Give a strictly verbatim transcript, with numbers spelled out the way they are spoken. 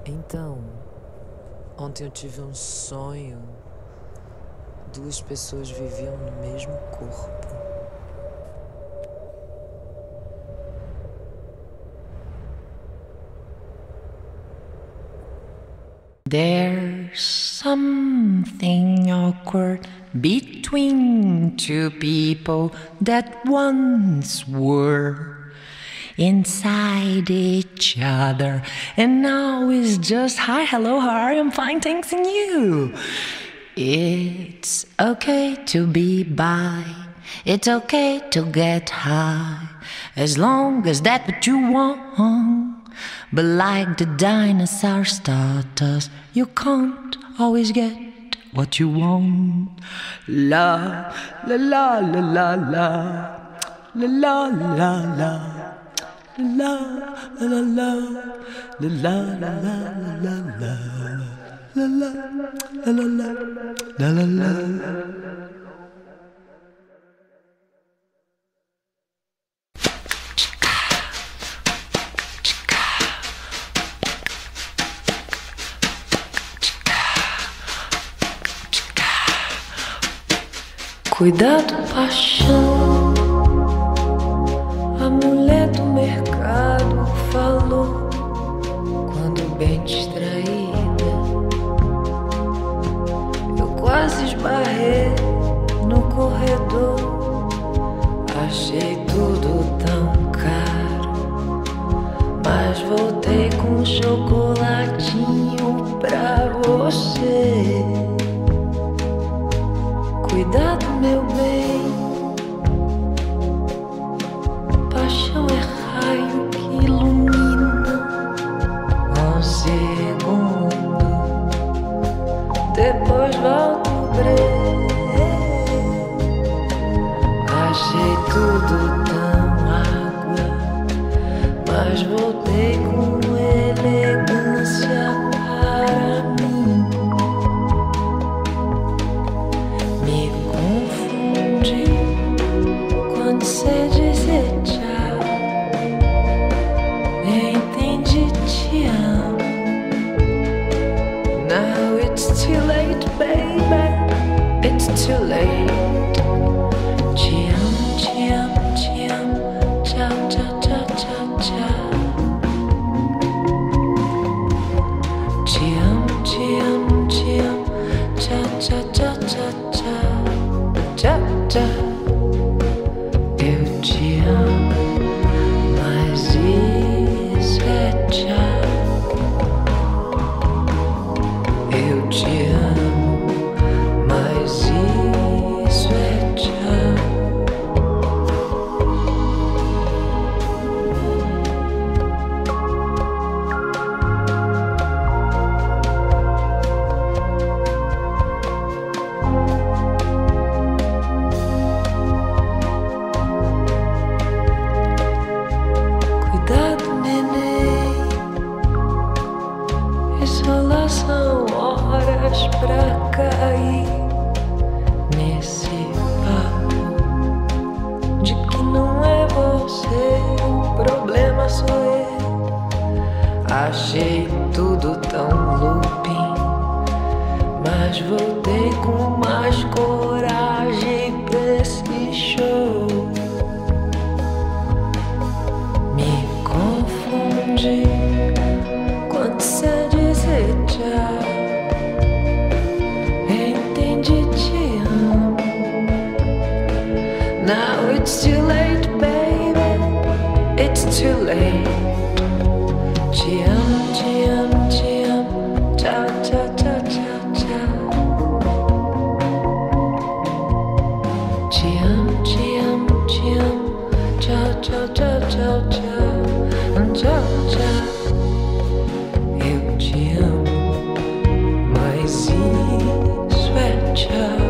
Então, ontem eu tive um sonho. Duas pessoas viviam no mesmo corpo. There's something awkward between two people that once were inside each other, and now it's just hi, hello, how are you? I'm fine, thanks, and you? It's okay to be bi, it's okay to get high, as long as that's what you want. But like the dinosaurs taught us, you can't always get what you want. La la la la la la la la la la la la la la la la la la la la. Cuidado, paixão, a mulher do mercado falou, quando bem distraída. Eu quase esbarrei no corredor, achei tudo tão caro, mas voltei com um chocolatinho pra você. Cuidado, meu bem, paixão é raio que ilumina um segundo, depois volta o breu. Achei tudo tão água, mas voltei com elegância para mim. Você dizer tchau, entendi, te amo. Now it's too late, baby, it's too late. Te amo, te amo, te amo. Tchau, tchau, tchau, tchau, tchau. Te amo, te amo, te amo. Tchau, tchau, tchau, tchau, tchau. Tchau, tchau. Eu te amo, mas isso é tchau. Eu te amo, mas isso é tchau. São horas pra cair nesse papo de que não é você, o problema sou eu. Achei tudo tão looping, mas voltei com mais coragem pra esse show. Me confundi quando você dizer tchau, entendi, te amo. Now it's too late, baby, it's too late. Te amo, te amo, te amo. Tchau, tchau, tchau, tchau, tchau. Te amo, te amo, te amo. Tchau, tchau, tchau, tchau, tchau. Tchau, tchau. Eu te amo, mas isso é tchau.